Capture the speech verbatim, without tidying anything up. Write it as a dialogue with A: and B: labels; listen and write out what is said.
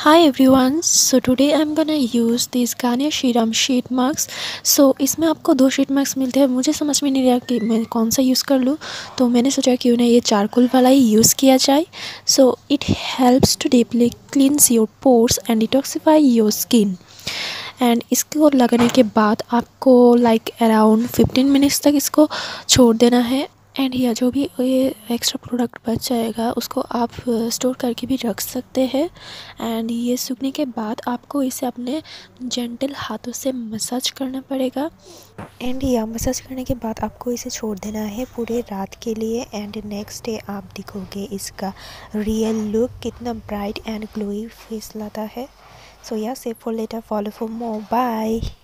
A: Hi everyone, so today I'm gonna use this Garnier Serum Sheet Mask. So इसमें आपको दो sheet mask मिलते हैं। मुझे समझ में नहीं रहा कि मैं कौन सा यूज़ कर लूँ, तो मैंने सोचा क्यों ना ये चारकोल वाला ही यूज़ किया जाए। So it helps to deeply cleanse your pores and detoxify your skin. And इसको लगाने के बाद आपको लाइक अराउंड फिफ्टीन मिनट्स तक इसको छोड़ देना है। एंड या जो भी ये एक्स्ट्रा प्रोडक्ट बच जाएगा उसको आप स्टोर करके भी रख सकते हैं। एंड ये सूखने के बाद आपको इसे अपने जेंटल हाथों से मसाज करना पड़ेगा। एंड या मसाज करने के बाद आपको इसे छोड़ देना है पूरे रात के लिए। एंड नेक्स्ट डे आप दिखोगे इसका रियल लुक कितना ब्राइट एंड ग्लोई फेस लाता है। सो या save for later, follow for more, bye.